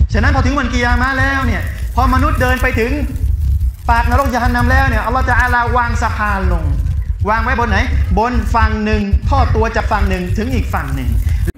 ฉะนั้นพอถึงวันกิยามะห์แล้วเนี่ยพอมนุษย์เดินไปถึงปากนรกยะฮันนัมแล้วเนี่ยอัลลอฮฺตะอาลาวางสะพานลงวางไว้บนไหนบนฝั่งหนึ่งทอดตัวจากฝั่งหนึ่งถึงอีกฝั่งหนึ่ง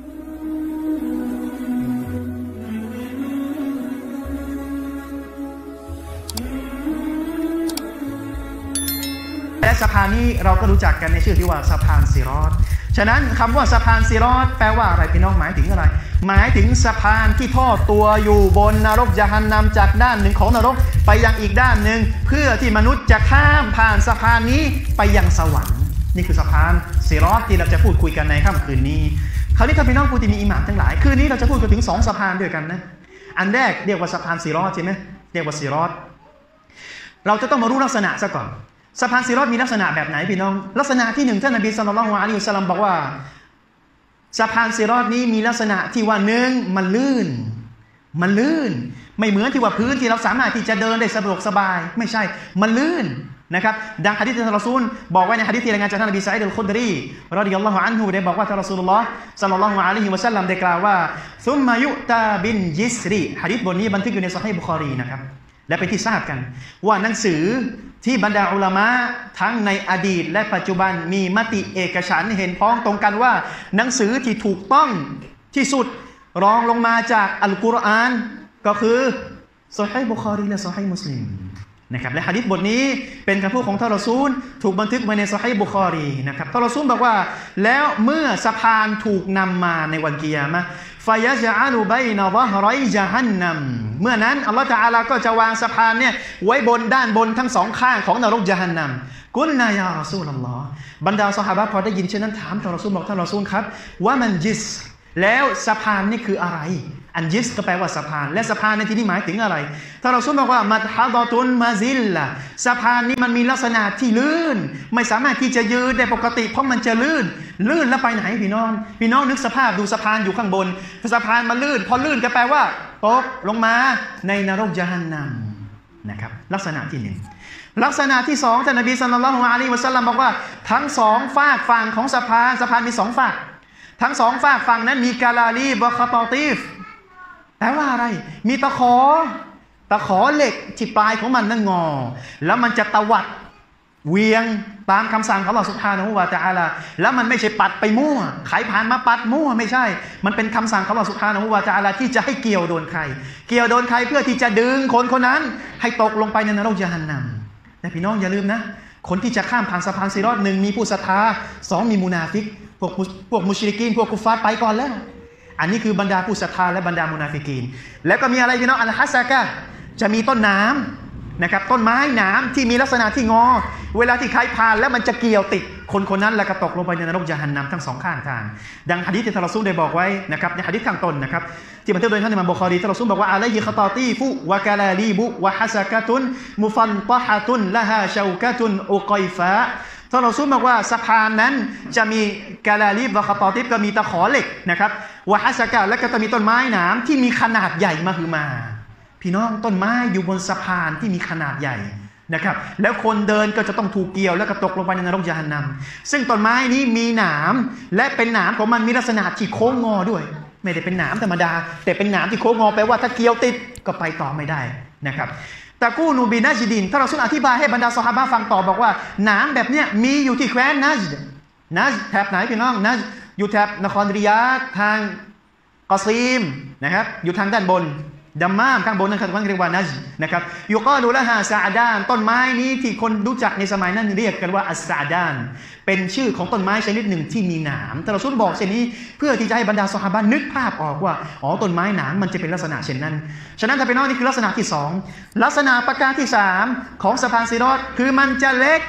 และสะพานนี้เราก็รู้จักกันในชื่อที่ว่าสะพานซิรอตฉะนั้นคำว่าสะพานซิรอตแปลว่าอะไรพี่น้องหมายถึงอะไรหมายถึงสะพานที่ทอดตัวอยู่บนนรกยะฮันนัมจากด้านหนึ่งของนรกไปยังอีกด้านหนึ่งเพื่อที่มนุษย์จะข้ามผ่านสะพานนี้ไปยังสวรรค์นี่คือสะพานซิรอตที่เราจะพูดคุยกันในค่ำคืนนี้คราวนี้ถ้าพี่น้องผู้ที่มีอีหม่านทั้งหลายคืนนี้เราจะพูดกันถึง2สะพานด้วยกันนะอันแรกเรียกว่าสะพานซิรอตใช่ไหมเรียกว่าซิรอตเราจะต้องมารู้ลักษณะซะก่อนสะพานซิรอตมีลักษณะแบบไหนพี่น้องลักษณะที่1ท่านนบีศ็อลลัลลอฮุอะลัยฮิวะซัลลัมบอกว่าสะพานซิรอตนี้มีลักษณะที่ว่า1มันลื่นไม่เหมือนที่ว่าพื้นที่เราสามารถที่จะเดินได้สะดวกสบายไม่ใช่มันลื่นนะครับดังหะดีษที่ท่านรอซูลบอกไว้ในหะดีษที่รายงานจากท่านนบีซะอีด อัล คุดรีรอฎิยัลลอฮุอันฮุได้บอกว่าท่านรอซูลุลลอฮ์ศ็อลลัลลอฮุอะลัยฮิวะซัลลัมได้กล่าวว่าซุมมายุตาบินยิสรีหะดีษบทนี้บันทึกอยู่ในซอฮีฮ์บุคอรีนะครับและเป็นที่ทราบกันว่าหนังสือที่บรรดาอุลามะทั้งในอดีตและปัจจุบันมีมติเอกฉันท์เห็นพ้องตรงกันว่าหนังสือที่ถูกต้องที่สุดรองลงมาจากอัลกุรอานก็คือซอฮีฮ์บุคอรีและซอฮีฮ์มุสลิมนะครับและหะดีษบทนี้เป็นคำพูดของท่านรอซูลถูกบันทึกไว้ในซอฮีฮ์บุคอรีนะครับท่านรอซูลบอกว่าแล้วเมื่อสะพานถูกนำมาในวันกิยามะห์ฟะยะจอะลุบัยนะฎะฮรัยญะฮันนัมเมื่อนั้นอัลเลาะห์ตะอาลาก็จะวางสะพานเนี่ยไว้บนด้านบนทั้งสองข้างของนรกญะฮันนัมกุลนายารอซูลุลลอฮ์บรรดาซอฮาบะห์พอได้ยินเช่นนั้นถามท่านรอซูลบอกท่านรอซูลครับว่ามันจิสแล้วสะพานนี่คืออะไรอันยิสก็แปลว่าสะพานและสะพานในที่นี้หมายถึงอะไรถ้าเราซุนบอกว่ามัดฮะดอตุนมาซิลละสะพานนี้มันมีลักษณะที่ลื่นไม่สามารถที่จะยืนได้ปกติเพราะมันจะลื่นแล้วไปไหนพี่น้องนึกสภาพดูสะพานอยู่ข้างบนสะพานมันลื่นพอลื่นก็แปลว่าตกลงมาในนรกญะฮันนัมนะครับลักษณะที่1ลักษณะที่2ท่านนบีศ็อลลัลลอฮุอะลัยฮิวะซัลลัมบอกว่าทั้ง2ฝากฝั่งของสะพานมี2ฝากทั้ง2ฝากฝั่งนั้นมีกาลาลีบะคาตอตีฟแปลว่าอะไรมีตะขอเหล็กที่ปลายของมันนั่นงอแล้วมันจะตวัดเวียงตามคำสั่งของอัลเลาะห์ซุบฮานะฮูวะตะอาลาแล้วมันไม่ใช่ปัดไปมั่วใครผ่านมาปัดมั่วไม่ใช่มันเป็นคำสั่งของอัลเลาะห์ซุบฮานะฮูวะตะอาลาที่จะให้เกี่ยวโดนใครเพื่อที่จะดึงคนนั้นให้ตกลงไปในนรกญะฮันนัมแต่พี่น้องอย่าลืมนะคนที่จะข้ามผ่านสะพานซิรอต1มีผู้ศรัทธา2มีมุนาฟิกพวกมุชริกีนพวกกุฟฟาร์ไปก่อนแล้วอันนี้คือบรรดาผู้ศรัทธาและบรรดามุนาฟิกีนแล้วก็มีอะไรพี่น้องอัลฮัสซะกะจะมีต้นน้ำนะครับต้นไม้หนามที่มีลักษณะที่งอเวลาที่ใครผ่านแล้วมันจะเกี่ยวติดคนนั้นแล้วก็ตกลงไปในนรกญะฮันนัมทั้ง2ข้างทางดังหะดีษที่ท่านรอซูลได้บอกไว้นะครับในหะดีษข้างต้นนะครับที่บันทึกโดยท่านอิหม่ามบุคอรีท่านรอซูลบอกว่าอะลัยฮิคอตอตีฟุวะกะลาลีบุวะฮัสกะตุนมุฟันตะฮะตุนละฮาชาวกะตุนอุกัยฟะท่านรอซูลบอกว่าสะพานนั้นจะมีกาลาลีบวะคาตอติบก็มีตะขอเหล็กนะครับวะฮัสกะและก็จะมีต้นไม้หนามที่มีขนาดใหญ่มหึมาพี่น้องต้นไม้อยู่บนสะพานที่มีขนาดใหญ่นะครับแล้วคนเดินก็จะต้องถูกเกี่ยวแล้วก็ตกลงไปในนรกญะฮันนัมซึ่งต้นไม้นี้มีหนามและเป็นหนามของมันมีลักษณะที่โค้งงอด้วยไม่ได้เป็นหนามธรรมดาแต่เป็นหนามที่โค้งงอแปลว่าถ้าเกี่ยวติดก็ไปต่อไม่ได้นะครับตะกูนูบินาจิดินถ้าเราสุนอธิบายให้บรรดาซอฮาบะห์ฟังต่อบอกว่าหนามแบบเนี้ยมีอยู่ที่แคว้นนัจด์แถบไหนพี่น้องนัจด์อยู่แถบนครริยาดทางกอซีมนะครับอยู่ทางด้านบนดัมมามข้างบนนั่นคือเรียกว่านัจด์นะครับยูกอลูละฮาซาอดานต้นไม้นี้ที่คนรู้จักในสมัยนั้นเรียกกันว่าอัสซาอดานเป็นชื่อของต้นไม้ชนิดหนึ่งที่มีหนามแต่เราสุนบอกเช่นนี้เพื่อที่จะให้บรรดาซอฮาบะห์นึกภาพออกว่าอ๋อต้นไม้หนามมันจะเป็นลักษณะเช่นนั้นฉะนั้นถ้าเป็นน้องนี่คือลักษณะที่2ลักษณะประการที่3ของสะพานซิรอตคือมันจะเล็ก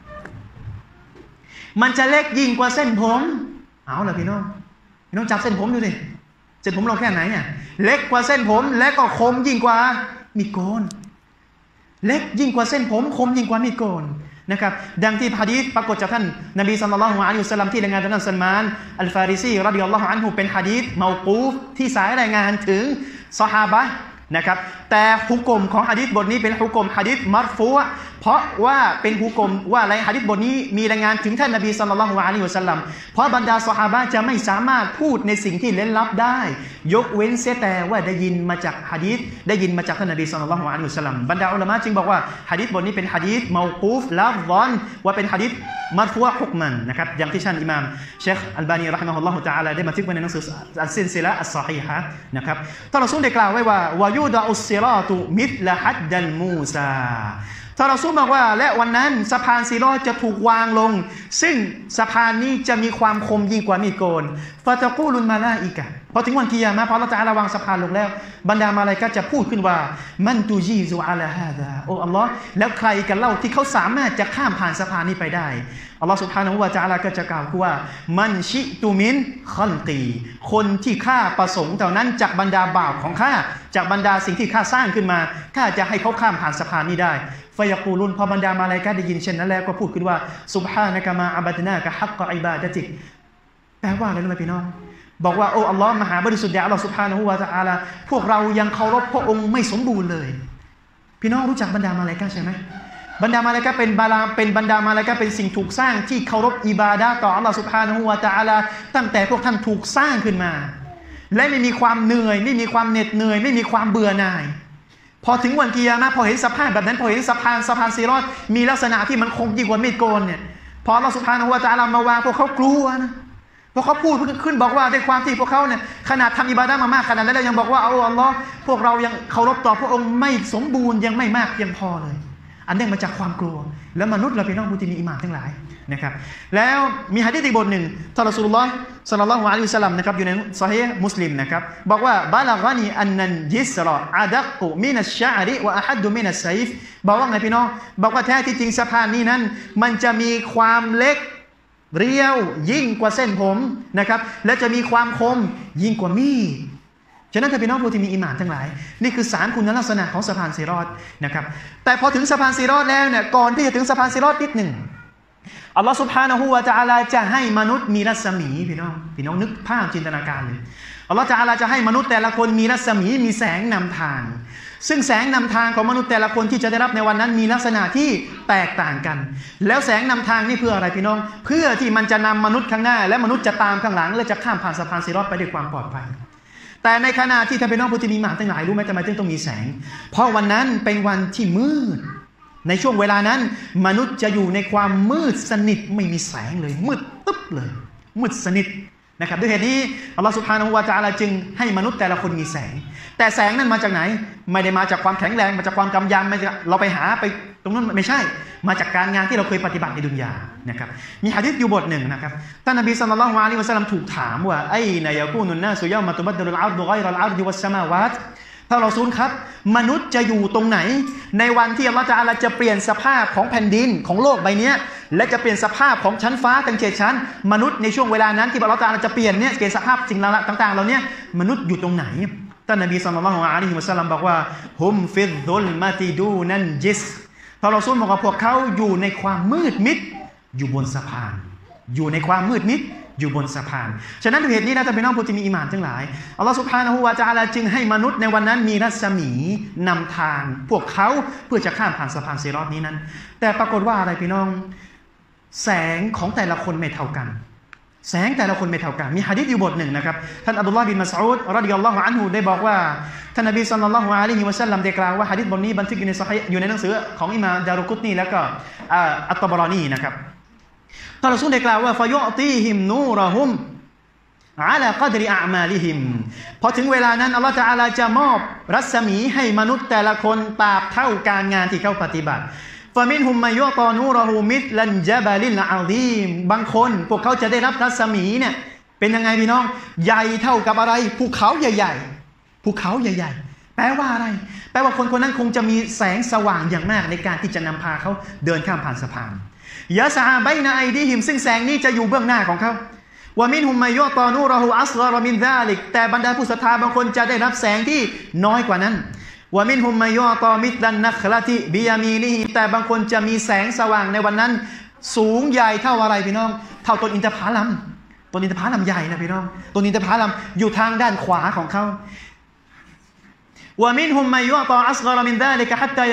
ยิ่งกว่าเส้นผมเอาล่ะพี่น้องจับเส้นผมดูดิเส้นผมเราแค่ไหนเนี่ยเล็กกว่าเส้นผมและก็คมยิ่งกว่ามีดโกนเล็กยิ่งกว่าเส้นผมคมยิ่งกว่ามีดโกนนะครับดังที่หะดีษปรากฏจากท่านนบีศ็อลลัลลอฮุอะลัยฮิวะซัลลัมที่รายงานจากท่านซัลมานอัลฟาริซีรอฎิยัลลอฮุอันฮุเป็นหะดีษเมากูฟที่สายรายงานถึงซอฮาบะห์นะครับแต่ฮุกมของหะดีษบทนี้เป็นฮุกมหะดีษมัรฟูอะเพราะว่าเป็นฮุกมว่าอะไรหะดีษบทนี้มีรายงานถึงท่านนบีศ็อลลัลลอฮุอะลัยฮิวะซัลลัมเพราะบรรดาซอฮาบะห์จะไม่สามารถพูดในสิ่งที่เร้นลับได้ยกเว้นเสียแต่ว่าได้ยินมาจากหะดีษได้ยินมาจากท่านนบีศ็อลลัลลอฮุอะลัยฮิวะซัลลัมบรรดาอุลามะจึงบอกว่าหะดีษบทนี้เป็นหะดีษเมากูฟละฎอนว่าเป็นหะดีษมัรฟูอะฮุกมันนะครับอย่างที่ท่านอิหม่ามเชคอัลบานีเราะฮิมะฮุลลอฮุตะอาลาได้บันทึกไว้ในหนังสืออัลซิลซิละฮ์อัศศอฮีฮะห์นะครับท่านรอซูลได้กล่าวไว้ว่าวะยูดะอุสซิรอตุมิธละฮัดดัลมูซาท่านรอซูลบอกว่าและวันนั้นสะพานซิรอตจะถูกวางลงซึ่งสะพานนี้จะมีความคมยิ่งกว่ามีดโกนฟะตะกูลุลมาลาอิกะห์พอถึงวันกิยามะฮ์พออัลเลาะห์ตะอาลาวางสะพานลงแล้วบรรดามาลาอิกะฮ์จะพูดขึ้นว่ามันตุจีซุอะลาฮาซาโอ้อัลเลาะห์แล้วใครกันเล่าที่เขาสามารถจะข้ามผ่านสะพานนี้ไปได้อัลลอฮฺซุบฮานะฮูวะตะอาลาก็จะกล่าวว่ามันชิตุมินคัลกีคนที่ข้าประสงค์เท่านั้นจากบรรดาบ่าวของข้าจากบรรดาสิ่งที่ข้าสร้างขึ้นมาข้าจะให้เขาข้ามผ่านสะพานนี้ได้ฟะยะกูลุนพอบรรดามาลาอิกะฮ์ได้ยินเช่นนั้นแล้วก็พูดขึ้นว่าซุบฮานะกะมาอะบัดนากะฮักกะอิบาดะติกแปลว่าอะไรรู้ไหมพี่น้องบอกว่าโอ้อัลลอฮ์มหาบริสุทธิ์แด่อัลลอฮ์ซุบฮานะฮูวะตะอาลาพวกเรายังเคารพพระองค์ไม่สมบูรณ์เลยพี่น้องรู้จักบรรดามาลาอิกะฮ์ใช่ไหมบรรดามาลาอิกะฮ์เป็นบรรดามาลาอิกะฮ์เป็นสิ่งถูกสร้างที่เคารพอิบาดะห์ต่ออัลลอฮ์ซุบฮานะฮูวะตะอาลาตั้งแต่พวกท่านถูกสร้างขึ้นมาและไม่มีความเหนื่อยไม่มีความเหน็ดเหนื่อยไม่มีความเบื่อหน่ายพอถึงวันกิยามะห์พอเห็นสภาพแบบนั้นพอเห็นสะพานซิรอตมีลักษณะที่มันคงยิ่งกว่ามีดโกนเนี่ยพออัลลอฮ์ซุบฮานะฮูวะตะอาลามาวางพวกเขากลัวนะพวกเขาพูดขึ้นบอกว่าด้วยความที่พวกเขาเนี่ยขนาดทำอิบาดะห์มามากขนาดนั้นแล้วยังบอกว่าอัลลอฮ์พวกเรายังเคารพต่อพระองค์ไม่สมบูรณ์ยังไม่มากเพียงพอเลยอันนี้มาจากความกลัวแล้วมนุษย์เราเป็นน้องผู้ที่มีอีหม่านทั้งหลายนะครับแล้วมีหะดีษอีกบทหนึ่งท่านรอซูลุลลอฮ์ศ็อลลัลลอฮุอะลัยฮิวะซัลลัมนะครับอยู่ในซอฮีฮ์มุสลิมนะครับบอกว่าบะละฆะนีอันนันยิสรออะดักมินัชชะอริวะอะฮัดดุมินัสไซฟบอกว่าไงพี่น้องบอกว่าแท้ที่จริงสะพานนี้นั้นมันจะมีความเล็กเรียวยิ่งกว่าเส้นผมนะครับและจะมีความคมยิ่งกว่ามีดฉะนั้นถ้าพี่น้องผู้ที่มีอีหม่านทั้งหลายนี่คือ3คุณลักษณะของสะพานซิรอตนะครับแต่พอถึงสะพานซิรอตแล้วเนี่ยก่อนที่จะถึงสะพานซิรอตนิดหนึ่งอัลลอฮฺซุบฮานะฮูวะตะอาลาจะให้มนุษย์มีรัศมีพี่น้องนึกภาพจินตนาการเลยอัลลอฮฺตะอาลาจะให้มนุษย์แต่ละคนมีรัศมีมีแสงนำทางซึ่งแสงนำทางของมนุษย์แต่ละคนที่จะได้รับในวันนั้นมีลักษณะที่แตกต่างกันแล้วแสงนำทางนี่เพื่ออะไรพี่น้องเพื่อที่มันจะนำมนุษย์ข้างหน้าและมนุษย์จะตามข้างหลังและจะข้ามผ่านสะพานซิรอตไปด้วยความปลอดภัยแต่ในขณะที่ท่านพี่น้องผู้ที่มีอีหม่านทั้งหลายรู้ไหมทำไมถึงต้องมีแสงเพราะวันนั้นเป็นวันที่มืดในช่วงเวลานั้นมนุษย์จะอยู่ในความมืดสนิทไม่มีแสงเลยมืดตึ๊บเลยมืดสนิทนะครับด้วยเหตุนี้อัลลอฮฺซุบฮานะฮูวะตะอาลาจึงให้มนุษย์แต่ละคนมีแสงแต่แสงนั้นมาจากไหนไม่ได้มาจากความแข็งแรงมาจากความกำยำไม่เราไปหาไปตรงนั้นไม่ใช่มาจากการงานที่เราเคยปฏิบัติในดุนยานะครับมีหะดีษอยู่บทหนึ่งนะครับท่านนบีศ็อลลัลลอฮุอะลัยฮิวะซัลลัมถูกถามว่าไอนายะกูนุนนาสุยะมะตุบัดดัลุลอัรฎุฆอยรัลอัรฎิวัสสมาวาตท่านรอซูลครับมนุษย์จะอยู่ตรงไหนในวันที่อัลเลาะห์ตะอาลาจะเปลี่ยนสภาพของแผ่นดินของโลกใบนี้และจะเปลี่ยนสภาพของชั้นฟ้าทั้ง7ชั้นมนุษย์ในช่วงเวลานั้นที่อัลเลาะห์ตะอาลาจะเปลี่ยนเนี่ยเปลี่ยนสภาพสิ่งต่างๆเหล่านี้มนุษย์อยู่ตรงไหนท่านนบีศ็อลลัลลอฮุอะลัยฮิวะซัลลัมบอกว่าฮุมฟิดซุลมะติดูนันจิสท่านรอซูลบอกว่าพวกเขาอยู่ในความมืดมิดอยู่บนสะพานอยู่ในความมืดมิดอยู่บนสะพานฉะนั้นด้วยเหตุนี้นะท่านพี่น้องผู้ที่มีอีหม่านทั้งหลายอัลลอฮฺซุบฮานะฮูวะตะอาลาจึงให้มนุษย์ในวันนั้นมีรัศมีนำทางพวกเขาเพื่อจะข้ามผ่านสะพานซิรอตนี้นั้นแต่ปรากฏว่าอะไรพี่น้องแสงของแต่ละคนไม่เท่ากันแสงแต่ละคนไม่เท่ากันมีหะดีษอยู่บทหนึ่งนะครับท่านอับดุลลอฮ์บินมัสอูดรอฎิยัลลอฮุอันฮุได้บอกว่าท่านนบีศ็อลลัลลอฮุอะลัยฮิวะซัลลัมได้กล่าวว่าหะดีษบทนี้บันทึกอยู่ในซอฮีฮ์อยู่ในหนังสือของอิหม่ามดารุกุตนีแล้วก็อัตตะบะรอนีนะครับท่านรอซูลได้กล่าวว่าฟะยุอตีฮิมนูรฮุมอะลากัดริอะมาลิฮิมพอถึงเวลานั้นอัลเลาะห์ตะอาลาจะมอบรัศมีให้มนุษย์แต่ละคนตราบเท่าการงานที่เขาปฏิบัติฟะมินฮุมมัยยุตอนูรฮูมิสลันญะบะลิลอะซีมบางคนพวกเขาจะได้รับรัศมีเนี่ยเป็นยังไงพี่น้องใหญ่เท่ากับอะไรภูเขาใหญ่ๆภูเขาใหญ่ๆแปลว่าอะไรแปลว่าคนคนนั้นคงจะมีแสงสว่างอย่างมากในการที่จะนำพาเขาเดินข้ามผ่านสะพานยะซาบัยนะไอดีฮิมซึ่งแสงนี้จะอยู่เบื้องหน้าของเขาวะมินฮุมมัยยุตอนูรฮูอัศฆรมินซาลิกแต่บรรดาผู้ศรัทธาบางคนจะได้รับแสงที่น้อยกว่านั้นวะมินฮุมมัยยุตอมิสลันนัคละติบิยามีนีแต่บางคนจะมีแสงสว่างในวันนั้นสูงใหญ่เท่าอะไรพี่น้องเท่าต้นอินทผลัมต้นอินทผลัมใหญ่นะพี่น้องต้นอินทผลัมอยู่ทางด้านขวาของเขา ومنهم من يعطى أصغر من ذلك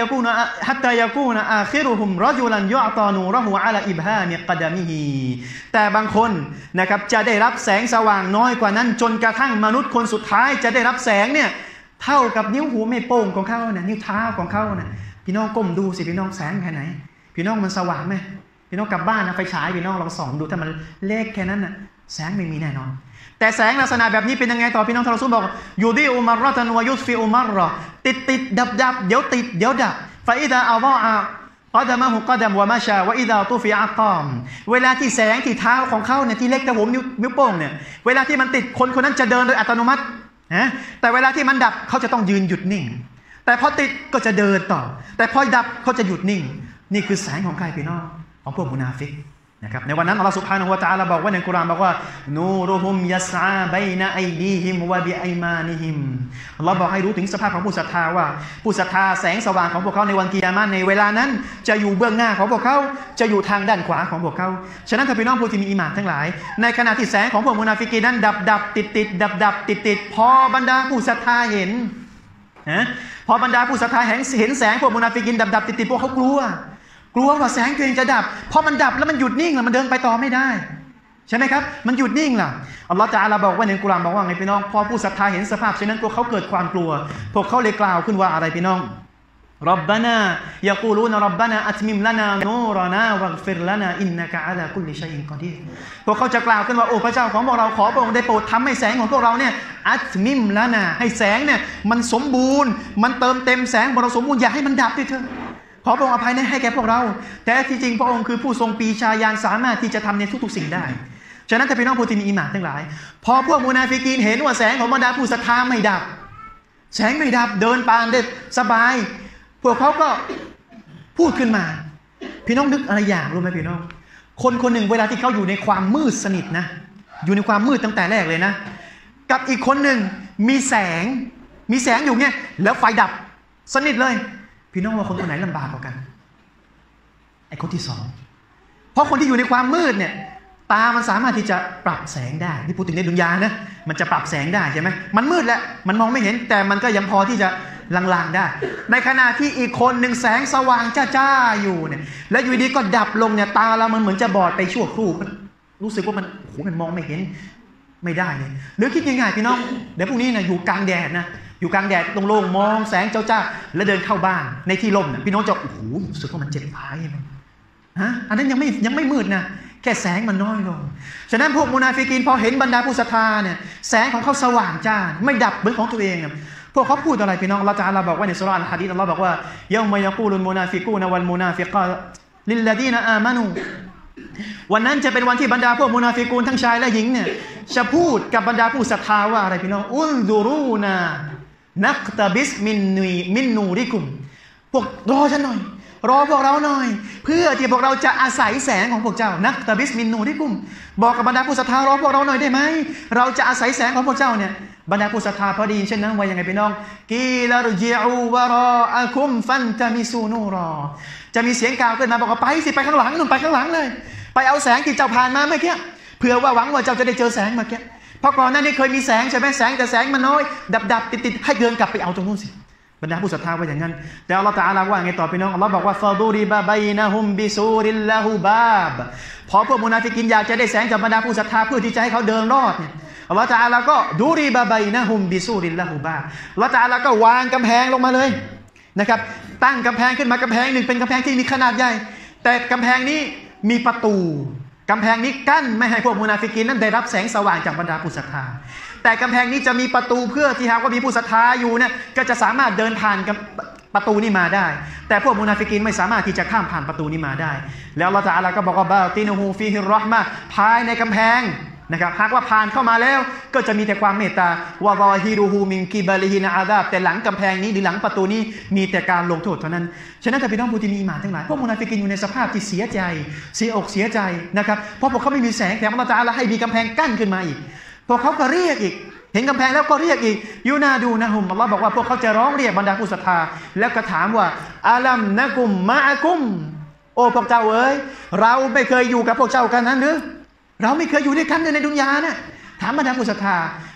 حتى يكون آخرهم رجلا يعطى نوره على إبهام قدمه แต่บางคนนะครับจะได้รับแสงสว่างน้อยกว่านั้นจนกระทั่งมนุษย์คนสุดท้ายจะได้รับแสงเนี่ยเท่ากับนิ้วหัวแม่โป้งของเขาเนี่ยนิ้วเท้าของเขาเนี่ยพี่น้องก้มดูสิพี่น้องแสงแค่ไหนพี่น้องมันสว่างไหมพี่น้องกลับบ้านนะไฟฉายพี่น้องลองส่องดูถ้ามันเล็กแค่นั้นน่ะแสงไม่มีแน่นอนแต่แสงลักษณะแบบนี้เป็นยังไงต่อพี่น้องท่านรอซูลบอกยูดีอุมารตันวายุสฟิอุมารรอติดดับเดี๋ยวติดเดี๋ยวดับฟาอิดาอัลลอฮ์กอดามะฮุกอดามวะมาชาวะอิดาตุฟิอักอมเวลาที่แสงที่เท้าของเขาเนี่ยที่เล็กแต่ผมนิ้วโป้งเนี่ยเวลาที่มันติดคนนั้นจะเดินโดยอัตโนมัตินะแต่เวลาที่มันดับเขาจะต้องยืนหยุดนิ่งแต่พอติดก็จะเดินต่อแต่พอดับเขาจะหยุดนิ่งนี่คือแสงของใครพี่น้องของพวกมุนาฟิกนะครับในวันนั้นอัลลอฮฺซุบฮานะฮูวะตะอาลาบอกว่าในกุรอานบอกว่านูรุฮุมยัสอาบัยนะอัยดีฮิมวะบิอัยมานิฮิมอัลลอฮฺบอกให้รู้ถึงสภาพของผู้ศรัทธาว่าผู้ศรัทธาแสงสว่างของพวกเขาในวันกิยามะห์ในเวลานั้นจะอยู่เบื้องหน้าของพวกเขาจะอยู่ทางด้านขวาของพวกเขาฉะนั้นถ้าพี่น้องผู้ที่มีอีหม่านทั้งหลายในขณะที่แสงของพวกมุนาฟิกีนั้นดับติดติดพอบรรดาผู้ศรัทธาเห็นพอบรรดาผู้ศรัทธาเห็นแสงพวกมุนาฟิกีนดับติดพวกเขากลัวว่าแสงตัวเองจะดับพอมันดับแล้วมันหยุดนิ่งแล้วมันเดินไปต่อไม่ได้ใช่ไหมครับมันหยุดนิ่งล่ะอัลลอฮฺตะอาลาบอกว่าในกุรอานบอกว่าไงพี่น้องพอผู้ศรัทธาเห็นสภาพเช่นนั้นพวกเขาเกิดความกลัวพวกเขาเลยกล่าวขึ้นว่าอะไรพี่น้องร็อบบานายะกูลูนร็อบบานาอัตมิมลานานูรนาวัฆฟิรลานาอินนะกะอะลากุลลิชัยอินกอดีรพวกเขาจะกล่าวขึ้นว่าโอ้พระเจ้าของพวกเราขอพระองค์ได้โปรดทำให้แสงของพวกเราเนี่ยอัตมิมลานาให้แสงเนี่ยมันสมบูรณ์มันเติมเต็มแสงของเราสมบูรณ์อย่าให้มันดับด้วยเถิดขอพระองค์อภัยให้แก่พวกเราแต่ที่จริงพระองค์คือผู้ทรงปีชาญาณสามารถที่จะทำในทุกๆสิ่งได้ฉะนั้นถ้าพี่น้องผู้ที่มีอีหม่านทั้งหลายพอพวกมุนาฟิกีนเห็นว่าแสงของบรรดาผู้ศรัทธาไม่ดับแสงไม่ดับเดินปานได้สบายพวกเขาก็พูดขึ้นมาพี่น้องนึกอะไรอย่างรู้ไหมพี่น้องคนหนึ่งเวลาที่เขาอยู่ในความมืดสนิทนะอยู่ในความมืดตั้งแต่แรกเลยนะกับอีกคนหนึ่งมีแสงอยู่เนี่ยแล้วไฟดับสนิทเลยพี่น้องว่าคนไหนลำบากกว่ากันไอ้คนที่สองเพราะคนที่อยู่ในความมืดเนี่ยตามันสามารถที่จะปรับแสงได้ที่พูดถึงในดุนยานะมันจะปรับแสงได้ใช่ไหมมันมืดแหละมันมองไม่เห็นแต่มันก็ยังพอที่จะลางๆได้ในขณะที่อีกคนหนึ่งแสงสว่างจ้าๆอยู่เนี่ยแล้วอยู่ดีก็ดับลงเนี่ยตาเรามันเหมือนจะบอดไปชั่วครู่มันรู้สึกว่ามันโอ้โหมันมองไม่เห็นไม่ได้เลยหรือคิดง่ายๆพี่น้องเดี๋ยวพรุ่งนี้นะอยู่กลางแดดนะอยู่กลางแดดโล่งๆมองแสงจ้าๆแล้วเดินเข้าบ้านในที่ร่มเนี่ยพี่น้องจะโอ้โหรู้สึกว่ามันเจ็บปลายไหมอันนั้นยังไม่มืดนะแค่แสงมันน้อยลงฉะนั้นพวกมุนาฟิกีนพอเห็นบรรดาผู้ศรัทธาเนี่ยแสงของเขาสว่างจ้าไม่ดับเหมือนของตัวเองพวกเขาพูดอะไรพี่น้องอัลเลาะห์ตะอาลาบอกว่าในสุเราะห์อัลฮะดีษอัลเลาะห์บอกว่ายะอ์มะยะกูลุลมุนาฟิกูนวัลมุนาฟิกาตลิลลดีนอามานูวันนั้นจะเป็นวันที่บรรดาพวกมุนาฟิกูนทั้งชายและหญิงเนี่ยจะพูดกับบรรดาผู้ศรัทธาว่าอะไรพี่น้องอุนซุรูนานักตะบิสมินนูริกุมพวกรอฉันหน่อยรอพวกเราหน่อยเพื่อที่พวกเราจะอาศัยแสงของพวกเจ้านักตะบิสมินนูริกุมบอกกับบรรดาผู้ศรัทธารอพวกเราหน่อยได้ไหมเราจะอาศัยแสงของพวกเจ้าเนี่ยบรรดาผู้ศรัทธาพอดีเช่นนั้นว่ายังไงพี่น้องกีลารจิอูวะรออะคุมฟันตะมิซูนูรอจะมีเสียงกล่าวขึ้นมาบอกว่าไปสิไปข้างหลังนู่นไปข้างหลังเลยไปเอาแสงที่เจ้าผ่านมาเมื่อกี้เผื่อว่าหวังว่าเจ้าจะได้เจอแสงเมื่อกี้เพราะก่อนหน้านี้เคยมีแสงใช่ไหมแสงแต่แสงมันน้อยดับติดให้เดินกลับไปเอาตรงนู้นสิบรรดาผู้ศรัทธาว่าอย่างนั้นแต่อัลเลาะห์ตะอาลาว่าไงต่อพี่น้องอัลเลาะห์บอกว่าฟาดูริบะบัยนะฮุมบิซูริลลาฮูบาบพอพวกมุนาฟิกีนอยากจะได้แสงจากบรรดาผู้ศรัทธาเพื่อที่จะให้เขาเดินรอดเนี่ยอัลเลาะห์ตะอาลาก็ดูริบะบัยนะฮุมบิซูริลลาฮูบาบอัลเลาะห์ตะอาลาก็วางกำแพงลงมาเลยนะครับตั้งกำแพงขึ้นมากำแพงหนึ่งเป็นกำแพงที่มีขนาดใหญ่แต่กำแพงนี้มีประตูกำแพงนี้กั้นไม่ให้พวกมุนาฟิกีนนั้นได้รับแสงสว่างจากบรรดาผู้ศรัทธาแต่กำแพงนี้จะมีประตูเพื่อที่หากว่ามีผู้ศรัทธาอยู่เนี่ยก็จะสามารถเดินผ่านประตูนี้มาได้แต่พวกมุนาฟิกีนไม่สามารถที่จะข้ามผ่านประตูนี้มาได้แล้วอัลเลาะห์ตะอาลาก็บอกว่าบาตินุฮูฟีฮิรเราะห์มะฮ์ภายในกำแพงนะครับหากว่าผ่านเข้ามาแล้วก็จะมีแต่ความเมตตาวะซอฮิรุฮูมินกิบะลิฮินะอาซาบแต่หลังกำแพงนี้หรือหลังประตูนี้มีแต่การลงโทษเท่านั้นฉะนั้นถ้าพี่น้องผู้ที่มีอีหม่านทั้งหลายพวกมุนาฟิกีนอยู่ในสภาพที่เสียใจเสียอกเสียใจนะครับเพราะพวกเขาไม่มีแสงแต่อัลเลาะห์ตะอาลาให้มีกำแพงกั้นขึ้นมาอีกพวกเขาก็เรียกอีกเห็นกำแพงแล้วก็เรียกอีกยูนาดูนะฮุมอัลเลาะห์บอกว่าพวกเขาจะร้องเรียกบรรดาผู้ศรัทธาแล้วก็ถามว่าอาลัมนะกุมมะอะกุมโอ้พวกเจ้าเอ๋ยเราไม่เคยอยู่กับพวกเจ้ากันนั้นหรือเราไม่เคยอยู่ด้วยกันในดุนยาเนี่ยถามบรรดาผู้ศรัทธา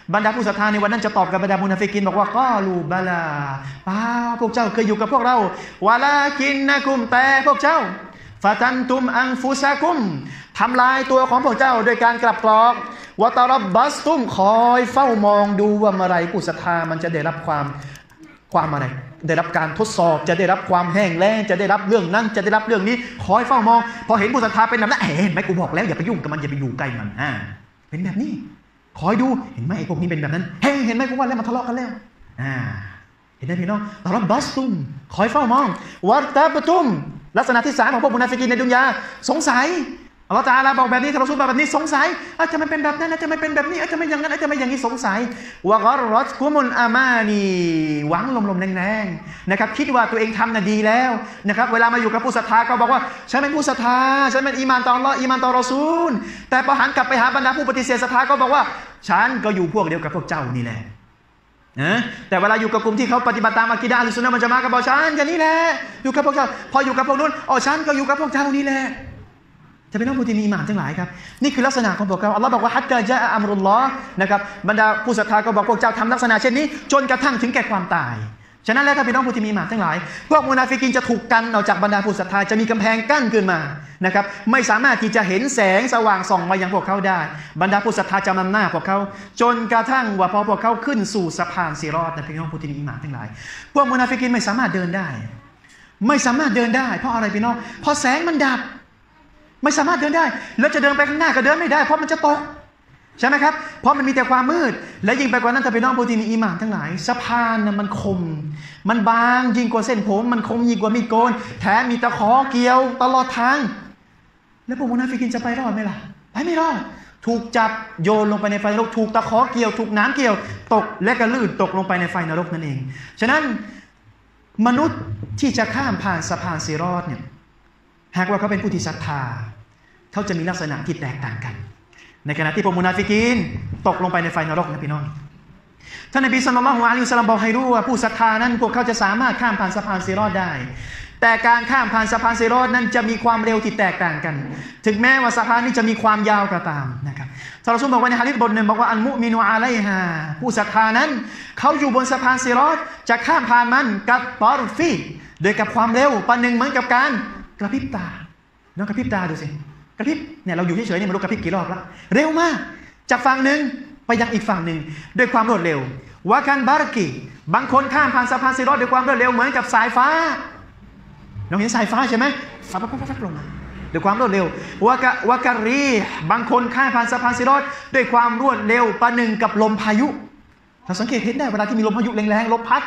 บรรดาผู้ศรัทธาในวันนั้นจะตอบกับบรรดามุนาฟิกินบอกว่ากอลูบาลาป้าพวกเจ้าเคยอยู่กับพวกเราวะลากินนะกุมแต่พวกเจ้าฟาตันตุมอังฟุซากุมทำลายตัวของพวกเจ้าโดยการกลับกรอกวะตารับบัสตุมคอยเฝ้ามองดูว่าเมื่อไรผู้ศรัทธามันจะได้รับความอะไรได้รับการทดสอบจะได้รับความแห้งแล้งจะได้รับเรื่องนั้นจะได้รับเรื่องนี้คอยเฝ้ามองพอเห็นผู้ศรัทธาเป็นแบบนั้นเห็นไหมกูบอกแล้วอย่าไปยุ่งกับมันอย่าไปอยู่ใกล้มันเป็นแบบนี้คอยดูเห็นไหมไอ้พวกนี้เป็นแบบนั้นเห็นไหมกูว่าแล้วมันทะเลาะกันแล้วเห็นไหมพี่น้องตารับบัสตุมคอยเฝ้ามองวัตตาปตุมลักษณะที่3ของพวกมุนาฟิกีนในดุนยาสงสัยอัลลอฮฺตะอาลาบอกแบบนี้ท่านรอซูลบอกแบบนี้สงสัยอาจจะไม่เป็นแบบนั้นอาจจะไม่เป็นแบบนี้อาจจะไม่อย่างนั้นอาจจะไม่อย่างนี้สงสัยวะกอรอตกุมุลอามานีหวังลมๆแรงๆนะครับคิดว่าตัวเองทำน่ะดีแล้วนะครับเวลามาอยู่กับผู้ศรัทธาเขาบอกว่าฉันเป็นผู้ศรัทธาฉันเป็นอีมานต่ออัลลอฮ์อีมานต่อรอซูลแต่พอหันกลับไปหาบรรดาผู้ปฏิเสธศรัทธาก็บอกว่าฉันก็อยู่พวกเดียวกับพวกเจ้านี่แหละแต่เวลาอยู่กับกลุ่มที่เขาปฏิบัติตามอะกีดะห์อัลซุนนะฮ์วัลญะมาอะห์ก็บอกฉันกันนี่แหละอยู่กับพวกเจ้าพออยู่กับพวกนู้นฉันก็อยู่กับพวกเจ้านี่แหละจะเป็นน้องผู้ที่มีอีหม่านทั้งหลายครับนี่คือลักษณะของพวกเขาอัลลอฮ์บอกว่าฮัตตาญะอัมรุลลอฮ์นะครับบรรดาผู้ศรัทธาก็บอกพวกเจ้าทำลักษณะเช่นนี้จนกระทั่งถึงแก่ความตายฉะนั้นแล้วถ้าเป็นน้องผู้ที่มีอีหม่านทั้งหลายพวกมุนาฟิกีนจะถูกกันออกจากบรรดาผู้ศรัทธาจะมีกำแพงกั้นขึ้นมานะครับไม่สามารถที่จะเห็นแสงสว่างส่องมายังพวกเขาได้บรรดาผู้ศรัทธาจะนำหน้าพวกเขาจนกระทั่งว่าพอพวกเขาขึ้นสู่สะพานซิรอตนะพี่น้องผู้ที่มีอีหม่านทั้งหลายพวกมุนาฟิกีนไม่สามารถเดินได้เพราะอะไรพี่น้องเพราะแสงมันดับไม่สามารถเดินได้แล้วจะเดินไปข้างหน้าก็เดินไม่ได้เพราะมันจะตกใช่ไหมครับเพราะมันมีแต่ความมืดและยิ่งไปกว่านั้นถ้าพี่น้องผู้ที่มีอีหม่านทั้งหลายสะพานน่ะมันคมมันบางยิ่งกว่าเส้นผมมันคมยิ่งกว่ามีดโกนแถมมีตะขอเกี่ยวตลอดทางแล้วพวกมุนาฟิกินจะไปรอดไหมล่ะไปไม่รอดถูกจับโยนลงไปในไฟนรกถูกตะขอเกี่ยวถูกน้ำเกี่ยวตกและก็ลื่นตกลงไปในไฟนรกนั่นเองฉะนั้นมนุษย์ที่จะข้ามผ่านสะพานซิรอตเนี่ยหากว่าเขาเป็นผู้ที่ศรัทธาเขาจะมีลักษณะที่แตกต่างกันในขณะที่พวกมุนาฟิกีนตกลงไปในไฟนรกนะพี่น้องท่านนบีศ็อลลัลลอฮุอะลัยฮิวะซัลลัมบอกให้รู้ว่าผู้ศรัทธานั้นพวกเขาจะสามารถข้ามผ่านสะพานซิรอตได้แต่การข้ามผ่านสะพานซิรอตนั้นจะมีความเร็วที่แตกต่างกันถึงแม้ว่าสะพานนี้จะมีความยาวก็ตามนะครับท่านรอซูลบอกว่าในหะดีษบทหนึ่งบอกว่าอัลมุอ์มินูอะลัยฮาผู้ศรัทธานั้นเขาอยู่บนสะพานซิรอตจะข้ามผ่านมันกับตอรฟีโดยกับความเร็วประหนึ่งเหมือนกับการกระพริบตาน้องกระพริบตาดูสิกระพริบเนี่ยเราอยู่เฉยๆเนี่ยมันรู้กระพริบกี่รอบแล้วเร็วมากจากฝั่งหนึ่งไปยังอีกฝั่งหนึ่งด้วยความรวดเร็ววะกันบารกีบางคนข้ามผ่านสะพานซิรอตด้วยความรวดเร็วเหมือนกับสายฟ้าเราเห็นสายฟ้าใช่ไหมฟ้าปั๊บลงมาด้วยความรวดเร็ววะกะรีบางคนข้ามผ่านสะพานซิรอตด้วยความรวดเร็วประหนึ่งกับลมพายุเราสังเกตเห็นได้เวลาที่มีลมพายุแรงๆลมพัด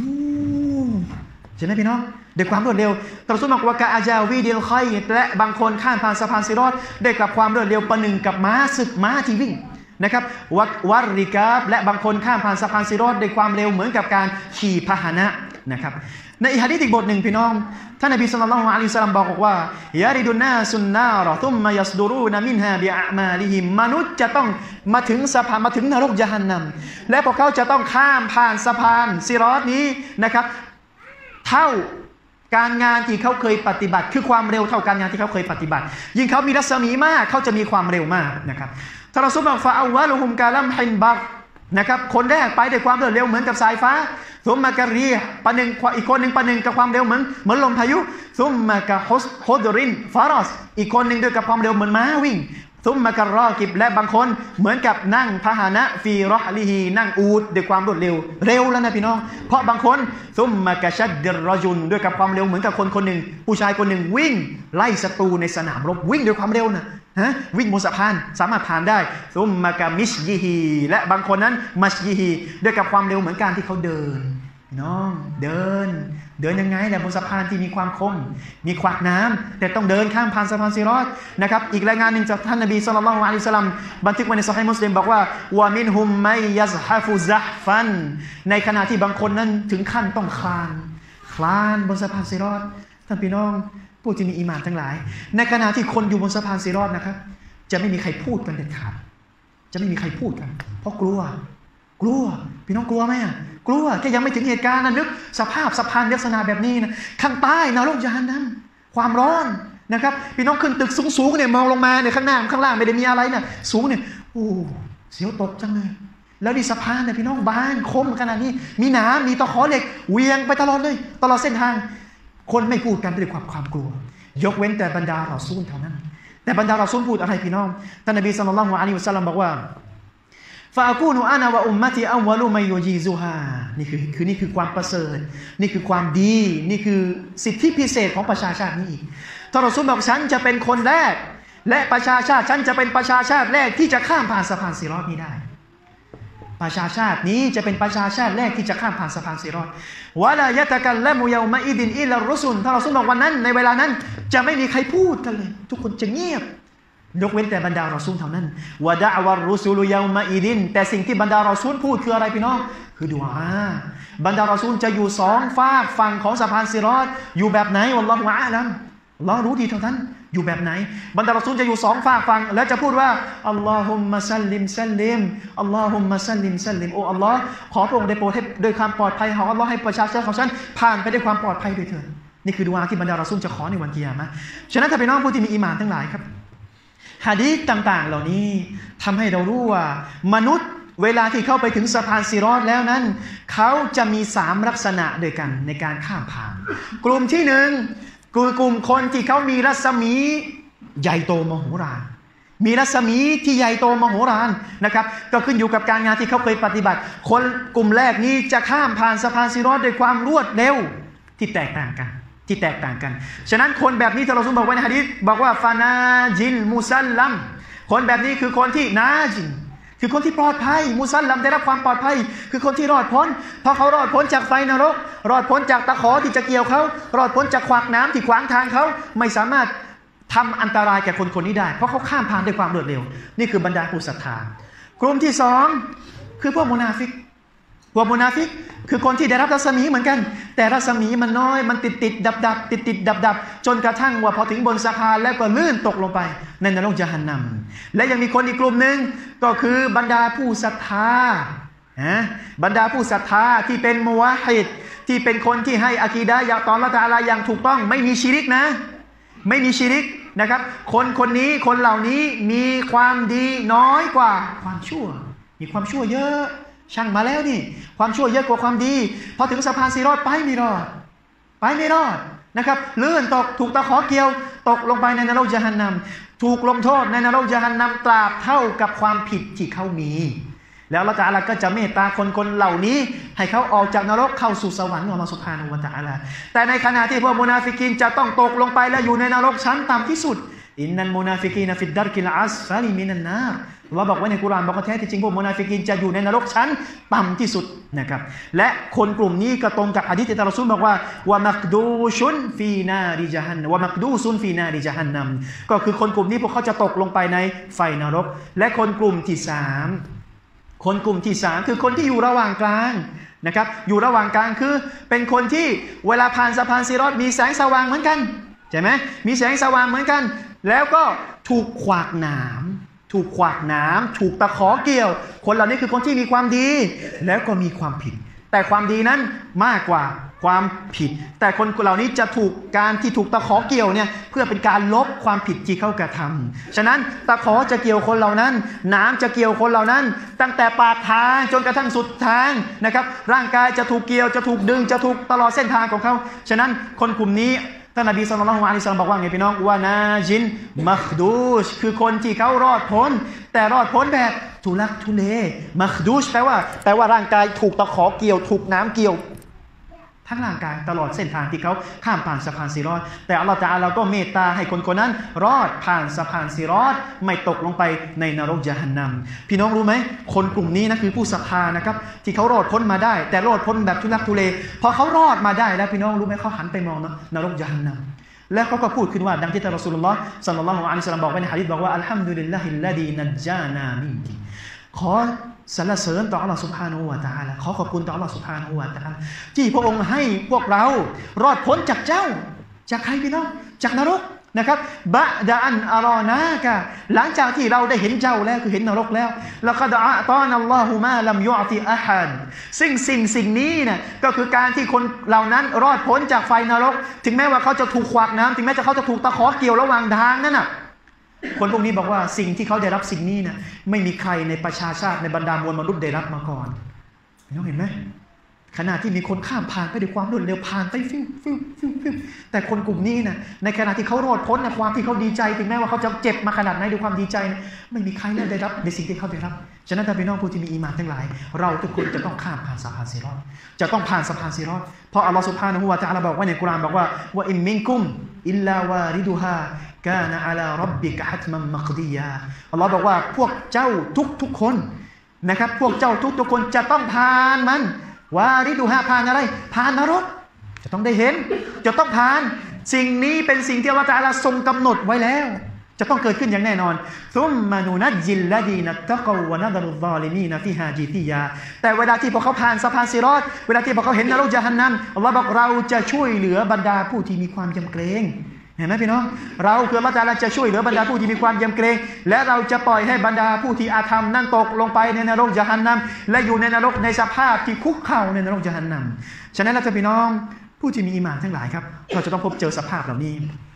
ใช่ไหมพี่น้องด้วยความรวดเร็วตรสุบอกว่ากะอาจาวีเดียลไคและบางคนข้ามผ่านสะพานซิรอตได้กับความรวดเร็วประหนึ่งกับม้าศึกม้าที่วิ่งนะครับวัดริกาบและบางคนข้ามผ่านสะพานซิรอตด้วยความเร็วเหมือนกับการขี่พาหนะนะครับในหะดีษอีกบทหนึ่งพี่น้องท่านนบีศ็อลลัลลอฮุอะลัยฮิวะซัลลัมบอกว่ายาริดุนนาสุนนาระตุมมายัสดุรูนมินฮาบิอะมาลิฮิมมนุษย์จะต้องมาถึงสะพานมาถึงนรกยะฮันนัมและพวกเขาจะต้องข้ามผ่านสะพานซิรอตนี้นะครับเท่าการงานที่เขาเคยปฏิบัติคือความเร็วเท่าการงานที่เขาเคยปฏิบัติยิ่งเขามีรัศมีมากเขาจะมีความเร็วมากนะครับท่านรอซูลบอกฟาอัลวะลุฮุมกาลัมฮินบักนะครับคนแรกไปด้วยความรวดเร็วเหมือนกับสายฟ้าซุมมากะรีประหนึ่งอีกคนหนึ่งประหนึ่งกับความเร็วเหมือนลมพายุซุมมากะฮุดรินฟารอสอีกคนหนึ่งด้วยกับความเร็วเหมือนม้าวิ่งซุมมากะรอกิบและบางคนเหมือนกับนั่งพาหนะฟีรอฮลิฮีนั่งอูฐด้วยความรวดเร็วแล้วนะพี่น้องเพราะบางคนซุมมากะชัดดิรรจุนด้วยกับความเร็วเหมือนกับคนหนึ่งผู้ชายคนหนึ่งวิ่งไล่ศัตรูในสนามรบวิ่งด้วยความเร็วนะวิ่งบนสะพานสามารถผ่านได้ซุมมากะมิชยิฮีและบางคนนั้นมัชยิฮีด้วยกับความเร็วเหมือนการที่เขาเดินน้องเดินยังไงแหละบนสะพานที่มีความคมมีขวากน้ำแต่ต้องเดินข้ามผ่านสะพานซิรอตนะครับอีกรายงานหนึ่งจากท่านนบีศ็อลลัลลอฮุอะลัยฮิวะซัลลัมบันทึกไว้ในซอฮีฮ์มุสลิมบอกว่าวะมินฮุมมัยยัซฮะฟุซัฮฟันในขณะที่บางคนนั้นถึงขั้นต้องคลานบนสะพานซิรอตท่านพี่น้องผู้ที่มีอีหม่านทั้งหลายในขณะที่คนอยู่บนสะพานซิรอตนะครับจะไม่มีใครพูดกันเด็ดขาดจะไม่มีใครพูดกันเพราะกลัวพี่น้องกลัวไหมกลัวแค่ยังไม่ถึงเหตุการณ์นะนึกสภาพสะพานลักษณะแบบนี้นะข้างใต้นรกยะฮันนัมความร้อนนะครับพี่น้องขึ้นตึกสูงๆเนี่ยมองลงมาเนี่ยข้างหน้าข้างล่างไม่ได้มีอะไรนะสูงเนี่ยโอ้เสียวตกจังเลยแล้วดิสะพานเนี่ยพี่น้องบานคมขนาดนี้มีหนามมีตะขอเหล็กเวียงไปตลอดเลยตลอดเส้นทางคนไม่พูดกันด้วยความกลัวยกเว้นแต่บรรดารอซูลเท่านั้นแต่บรรดารอซูลพูดอะไรพี่น้องท่านนบีศ็อลลัลลอฮุอะลัยฮิวะซัลลัมบอกว่าฟาอะกูนุอานะวะอุมมะติอัวลุมัยยูจีซุฮานี่คือความประเสริฐนี่คือความดีนี่คือสิทธิพิเศษของประชาชาตินี้อีกท่านรอซูลบอกฉันจะเป็นคนแรกและประชาชาติฉันจะเป็นประชาชาติแรกที่จะข้ามผ่านสะพานซิรอตนี้ได้ประชาชาตินี้จะเป็นประชาชาติแรกที่จะข้ามผ่านสะพานซิรอตวะลายะตะกัลละมุยอมะอิดินอิลลัรรุสุลท่านรอซูลบอกวันนั้นในเวลานั้นจะไม่มีใครพูดกันเลยทุกคนจะเงียบยกเว้นแต่บรรดารอซูลเท่านั้นวะดะอวัรรุสุลยอมะอิดินแต่สิ่งที่บรรดารอซูลพูดคืออะไรพี่น้องคือดุอาบรรดารอซูลจะอยู่สองฝากฝั่งของสะพานซิรอตอยู่แบบไหนวัลลอฮุอะลัมอัลเลาะห์รู้ดีเท่านั้นอยู่แบบไหนบรรดารอซูลจะอยู่สองฝากฝั่งแล้วจะพูดว่าอัลลอฮุมมะซัลลิมซัลลิมอัลลอฮุมมะซัลลิมซัลลิมโอ้อัลลอฮ์ขอพระองค์ได้โปรดให้ด้วยความปลอดภัยของอัลลอฮ์ให้ประชาชนของฉันผ่านไปด้วยความปลอดภัยด้วยเถิดนี่คือดุอาที่บรรดารอซูลจะขอในวันกิยามะห์ฉะนั้นถ้าพี่น้องผู้ที่มีอีหม่านทั้งหลายครับหะดีษต่างๆเหล่านี้ทำให้เรารู้ว่ามนุษย์เวลาที่เข้าไปถึงสะพานซิรอตแล้วนั้นเขาจะมี3ลักษณะด้วยกันในการข้ามผ่านกลุ่มที่1คือกลุ่มคนที่เขามีรัศมีใหญ่โตมโหฬารมีรัศมีที่ใหญ่โตมโหฬารนะครับก็ขึ้นอยู่กับการงานที่เขาเคยปฏิบัติคนกลุ่มแรกนี้จะข้ามผ่านสะพานซิรอตด้วยความรวดเร็วที่แตกต่างกันฉะนั้นคนแบบนี้ที่เราซุนบอกไว้ในหะดีษบอกว่าฟานาจินมุซัลลัมคนแบบนี้คือคนที่นาจินคือคนที่ปลอดภัยมุซัลลัมได้รับความปลอดภัยคือคนที่รอดพ้นเพราะเขารอดพ้นจากไฟนรกรอดพ้นจากตะขอที่จะเกี่ยวเขารอดพ้นจากขวากน้ำที่ขวางทางเขาไม่สามารถทำอันตรายแก่คนนี้ได้เพราะเขาข้ามผ่านด้วยความรวดเร็วนี่คือบรรดาผู้ศรัทธากลุ่มที่2คือพวกมุนาฟิกคือคนที่ได้รับรัศมีเหมือนกันแต่รัศมีมันน้อยมันติดดับจนกระทั่งว่าพอถึงบนสะพานแล้วก็ลื่นตกลงไปในนรกญะฮันนัมและยังมีคนอีกกลุ่มหนึ่งก็คือบรรดาผู้ศรัทธาบรรดาผู้ศรัทธาที่เป็นมุวะฮิดที่เป็นคนที่ให้อะกีดะห์ต่ออัลเลาะห์ตะอาลาอย่างถูกต้องไม่มีชิริกนะไม่มีชิริกนะครับคนนี้คนเหล่านี้มีความดีน้อยกว่าความชั่วมีความชั่วเยอะช่างมาแล้วนี่ความชั่วเยอะกว่าความดีพอถึงสะพานซิรอตไปไม่รอดนะครับลื่นตกถูกตะขอเกี่ยวตกลงไปในนรกญะฮันนัมถูกลงโทษในนรกญะฮันนัมตราบเท่ากับความผิดที่เขามีแล้วอัลเลาะห์ตะอาลาก็จะเมตตาคนเหล่านี้ให้เขาออกจากนรกเข้าสู่สวรรค์ของอัลเลาะห์ซุบฮานะฮูวะตะอาลาแต่ในขณะที่พวกมุนาฟิกีนจะต้องตกลงไปและอยู่ในนรกชั้นต่ำที่สุดอินนัลมุนาฟิกีนฟิดดัรกิลอัสฟะลิมินันนารเราบอกไว้ในกุรอานบอกว่าแท้ที่จริงพวกมุนาฟิกีนจะอยู่ในนรกชั้นต่ำที่สุดนะครับและคนกลุ่มนี้ก็ตรงกับหะดีษที่ท่านรอซูลบอกว่าวะมักดูชุนฟีนาริญะฮันนัมวะมักดูซุนฟีนาริญะฮันนัมก็คือคนกลุ่มนี้พวกเขาจะตกลงไปในไฟนรกและคนกลุ่มที่3คือคนที่อยู่ระหว่างกลางนะครับอยู่ระหว่างกลางคือเป็นคนที่เวลาผ่านสะพานซิรอตมีแสงสว่างเหมือนกันใช่ไหมมีแสงสว่างเหมือนกันแล้วก็ถูกขวากหนามถูกตะขอเกี่ยวคนเหล่านี้คือคนที่มีความดีแล้วก็มีความผิดแต่ความดีนั้นมากกว่าความผิดแต่คนเหล่านี้จะถูกการที่ถูกตะขอเกี่ยวเนี่ยเพื่อเป็นการลบความผิดที่เขากระทำฉะนั้นตะขอจะเกี่ยวคนเหล่านั้นน้ำจะเกี่ยวคนเหล่านั้นตั้งแต่ปากทางจนกระทั่งสุดทางนะครับร่างกายจะถูกเกี่ยวจะถูกดึงจะถูกตลอดเส้นทางของเขาฉะนั้นคนกลุ่มนี้ท่านนบีศ็อลลัลลอฮุอะลัยฮิวะซัลลัมบอกว่าไงพี่น้องว่านาจินมักดูชคือคนที่เขารอดพ้นแต่รอดพ้นแบบทุลักทุเลมักดูชแปลว่าร่างกายถูกตะขอเกี่ยวถูกน้ำเกี่ยวทั้งร่างกายตลอดเส้นทางที่เขาข้ามผ่านสะพานซิรอตแต่อัลเลาะห์ตะอาลาก็เมตตาให้คนนั้นรอดผ่านสะพานซิรอตไม่ตกลงไปในนรกญะฮันนัมพี่น้องรู้ไหมคนกลุ่มนี้นะคือผู้ศรัทธานะครับที่เขารอดพ้นมาได้แต่รอดพ้นแบบทุลักทุเลพอเขารอดมาได้แล้วพี่น้องรู้ไหมเขาหันไปมองนรกญะฮันนัมแล้วเขาก็พูดขึ้นว่าดังที่ท่านรอซูลุลลอฮ์ศ็อลลัลลอฮุอะลัยฮิวะซัลลัมบอกไว้ในหะดีษบอกว่าอัลฮัมดุลิลลาฮิลลซีนัจญานามินกิขอสรรเสริญต่ออัลเลาะห์ซุบฮานะฮูวะตะอาลาขอขอบคุณต่ออัลเลาะห์ซุบฮานะฮูวะตะอาลาที่พระองค์ให้พวกเรารอดพ้นจากเจ้าจากใครพี่น้องจากนรกนะครับบะดะอันอารอนากะหลังจากที่เราได้เห็นเจ้าแล้วคือเห็นนรกแล้วแล้วก็ดะตอนัลลอฮุมาลัมยุอติอะฮัดซึ่งสิ่งนี้เนี่ยก็คือการที่คนเหล่านั้นรอดพ้นจากไฟนรกถึงแม้ว่าเขาจะถูกขวากน้ำถึงแม้เขาจะถูกตะขอเกี่ยวระหว่างทางนั่นน่ะคนพวกนี้บอกว่าสิ่งที่เขาได้รับสิ่งนี้นะไม่มีใครในประชาชาติในบรรดามวลมนุษย์ได้รับมาก่อนน้องเห็นไหมขณะที่มีคนข้ามผ่านไปด้วยความรวดเร็วผ่านไปฟิวแต่คนกลุ่มนี้นะในขณะที่เขารอดพ้นนะความที่เขาดีใจถึงแม้ว่าเขาจะเจ็บมาขนาดไหนด้วยความดีใจนะไม่มีใครได้รับในสิ่งที่เขาได้รับฉะนั้นถ้าพี่น้องผู้ที่มีอีหม่านทั้งหลายเราทุกคนจะต้องข้ามผ่านสะพานซิรอตจะต้องผ่านสะพานซิรอตเพราะอัลลอฮฺซุบฮานะฮูวะตะอาลาบอกว่าในกุรอานบอกว่าอิมมินกุมอิลลาวาริดุฮากานะอะลาร็อบบิกะฮัตมัมมักดียาอัลลอฮฺบอกว่าพวกเจ้าทุกคนนะครับพวกเจ้าทุกคนจะต้องผ่านมันวาริดุฮาผ่านอะไรผ่านนรกจะต้องได้เห็นจะต้องผ่านสิ่งนี้เป็นสิ่งที่อัลเลาะห์ตะอาลาทรงกำหนดไว้แล้วจะต้องเกิดขึ้นอย่างแน่นอนซุมมานูนัจญิลลดีนัตตะกอวะนะดะรุซซอลิมีนฟิฮาจิติยาแต่เวลาที่พวกเขาผ่านสะพานซิรอตเวลาที่พวกเขาเห็นนรกญะฮันนัมอัลเลาะห์บอกเราจะช่วยเหลือบรรดาผู้ที่มีความยำเกรงเห็นไหมพี่น้องเราคืออัลเลาะห์ตะอาลาจะช่วยเหลือบรรดาผู้ที่มีความยำเกรงและเราจะปล่อยให้บรรดาผู้ที่อาธรรมนั้นตกลงไปในนรกญะฮันนัมและอยู่ในนรกในสภาพที่คุกเข่าในนรกญะฮันนัมฉะนั้นแล้วพี่น้องผู้ที่มีอีหม่านทั้งหลายครับเราจะต้องพบเจอสภาพเหล่านี้